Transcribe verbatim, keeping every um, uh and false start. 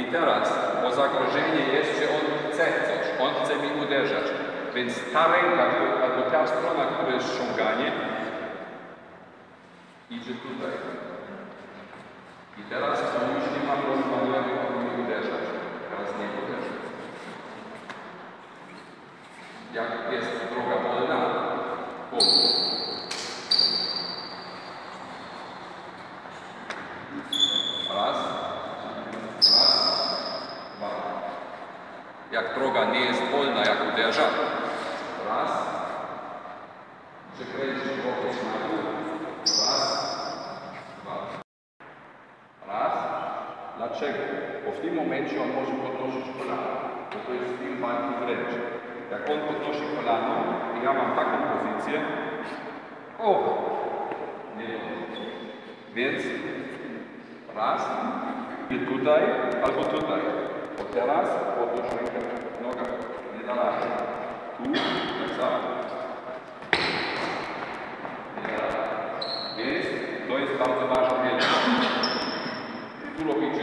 teraz, bo zagrożenie jest, że on chce coś, on chce mi uderzać. Więc ta ręka, albo ta strona, która jest ściąganie, idzie tutaj. I teraz on już nie ma rozmawiania, on mi uderzać. Teraz nie uderzy. Jak jest droga wolna, wolna. Raz, raz, dwa. Jak droga nie jest wolna, jak uderza, raz, przekręcić głowę na dół, raz, dwa. Raz. Dlaczego? Bo w tym momencie on może podnosić kolano, bo to jest styl walki wręcz. Jak on podnosi kolano i ja mam taką pozycję, o, nie podnosi. Więc raz, i tutaj, albo tutaj. Bo teraz podnoszę rękę w nogach, nie da rady. Tu, tak samo. Nie da rady. Więc to jest bardzo ważna rzecz. Tu robić